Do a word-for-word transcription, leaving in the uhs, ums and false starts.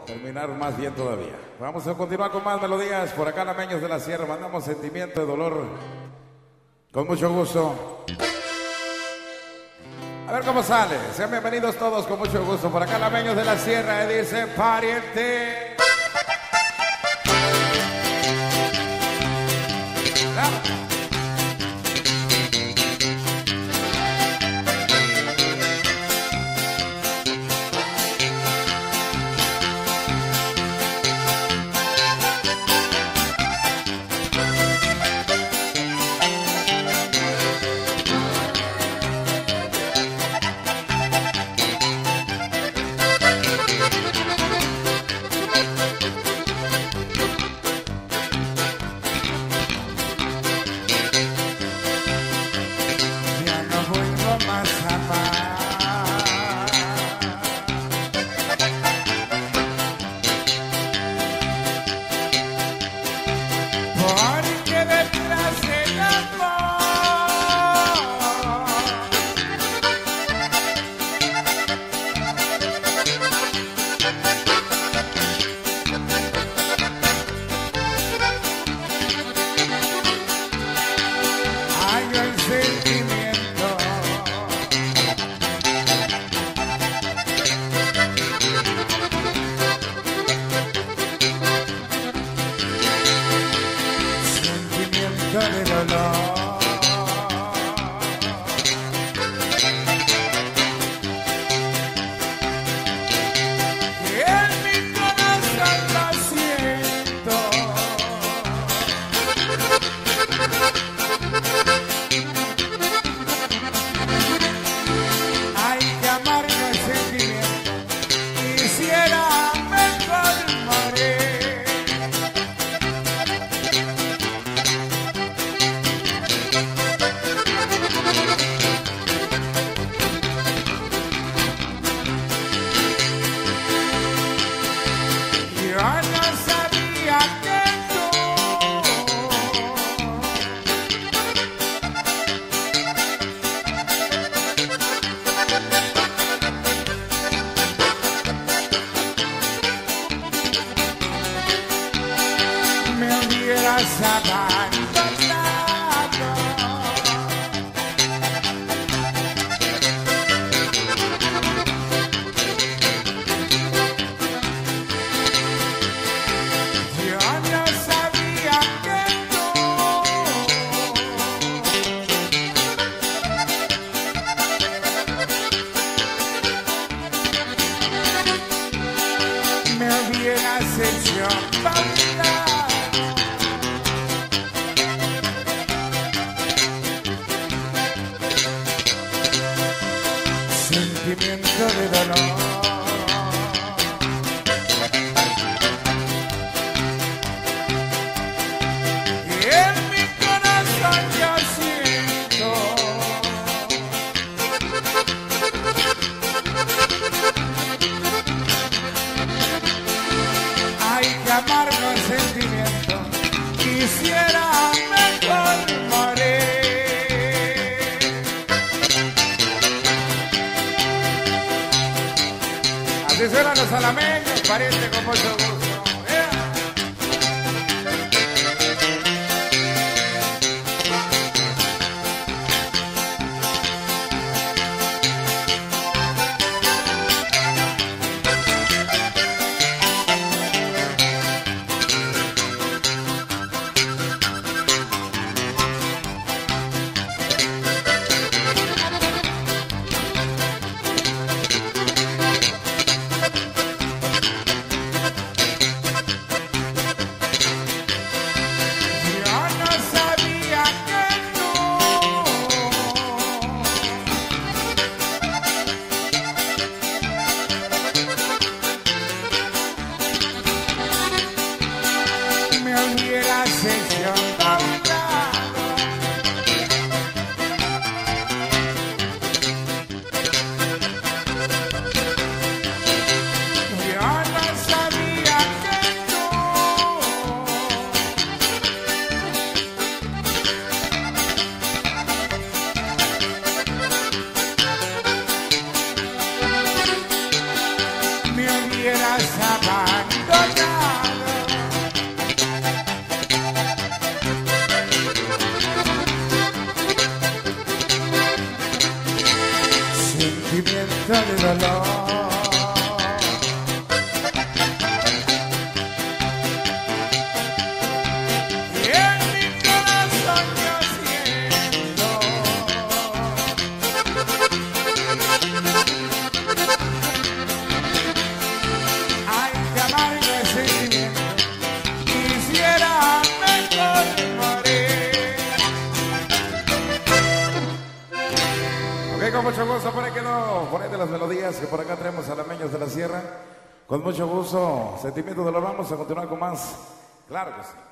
terminar más bien todavía. Vamos a continuar con más melodías. Por acá, Lameños de la Sierra, mandamos Sentimiento de Dolor. Con mucho gusto. A ver cómo sale. Sean bienvenidos todos con mucho gusto. Por acá, Lameños de la Sierra, y dice pariente. ¡Vamos! dolor. Y en mi corazón yo siento ay, que amargo el sentimiento, quisiera mejor morir. Ok, con mucho gusto, por ahí quedó, por ahí de las melodías que por acá traemos a Lameños de la Sierra. Con mucho gusto, sentimiento de dolor, vamos a continuar con más. Claro que sí.